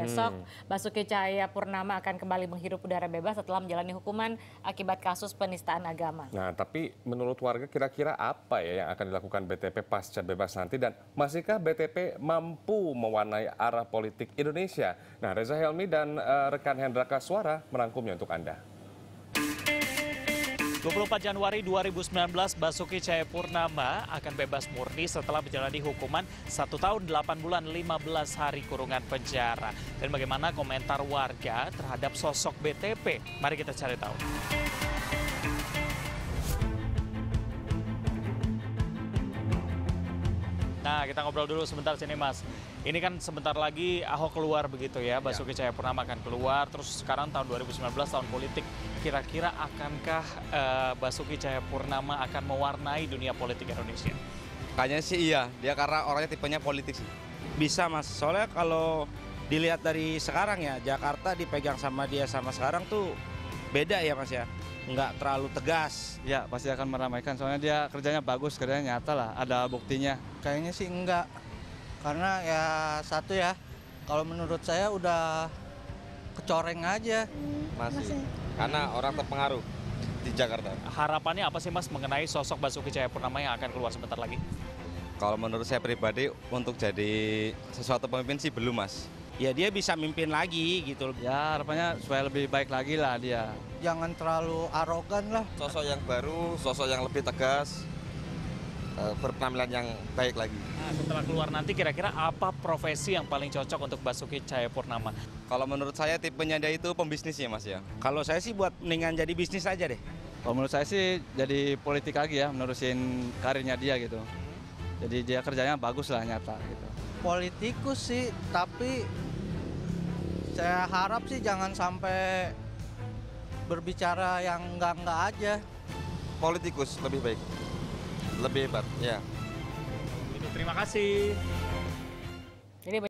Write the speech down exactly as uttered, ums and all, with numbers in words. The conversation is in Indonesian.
besok Basuki Cahayapurnama akan kembali menghirup udara bebas setelah menjalani hukuman akibat kasus penistaan agama. Nah, tapi menurut warga kira-kira apa ya yang akan dilakukan B T P pasca bebas nanti, dan masihkah B T P mampu mewarnai arah politik Indonesia? Nah, Reza Helmi dan uh, rekan Hendra Kaswara merangkumnya untuk Anda. dua puluh empat Januari dua ribu sembilan belas, Basuki Cahayapurnama akan bebas murni setelah menjalani hukuman satu tahun delapan bulan lima belas hari kurungan penjara. Dan bagaimana komentar warga terhadap sosok B T P? Mari kita cari tahu. Nah, kita ngobrol dulu sebentar sini, Mas. Ini kan sebentar lagi Ahok keluar begitu ya, Basuki Cahayapurnama akan keluar. Terus sekarang tahun dua ribu sembilan belas, tahun politik. Kira-kira akankah uh, Basuki Cahayapurnama akan mewarnai dunia politik Indonesia? Kayaknya sih iya, dia karena orangnya tipenya politik sih. Bisa, Mas, soalnya kalau dilihat dari sekarang ya, Jakarta dipegang sama dia sama sekarang tuh beda ya, Mas ya. Nggak terlalu tegas. Ya, pasti akan meramaikan, soalnya dia kerjanya bagus, kerjanya nyata lah, ada buktinya. Kayaknya sih enggak, karena ya satu ya, kalau menurut saya udah kecoreng aja. Masih, karena orang terpengaruh di Jakarta. Harapannya apa sih, Mas, mengenai sosok Basuki Cahayapurnama yang akan keluar sebentar lagi? Kalau menurut saya pribadi, untuk jadi sesuatu pemimpin sih belum, Mas. Ya dia bisa mimpin lagi gitu. Ya harapannya supaya lebih baik lagi lah dia. Jangan terlalu arogan lah. Sosok yang baru, sosok yang lebih tegas, berpenampilan yang baik lagi. Nah, setelah keluar nanti kira-kira apa profesi yang paling cocok untuk Basuki Cahayapurnama? Kalau menurut saya tipenya dia itu pembisnis ya, Mas ya. Kalau saya sih buat mendingan jadi bisnis aja deh. Kalau menurut saya sih jadi politik lagi ya, menerusin karirnya dia gitu. Jadi dia kerjanya bagus lah, nyata gitu. Politikus sih, tapi saya harap sih jangan sampai berbicara yang enggak-enggak aja. Politikus lebih baik, lebih hebat, ya. Terima kasih.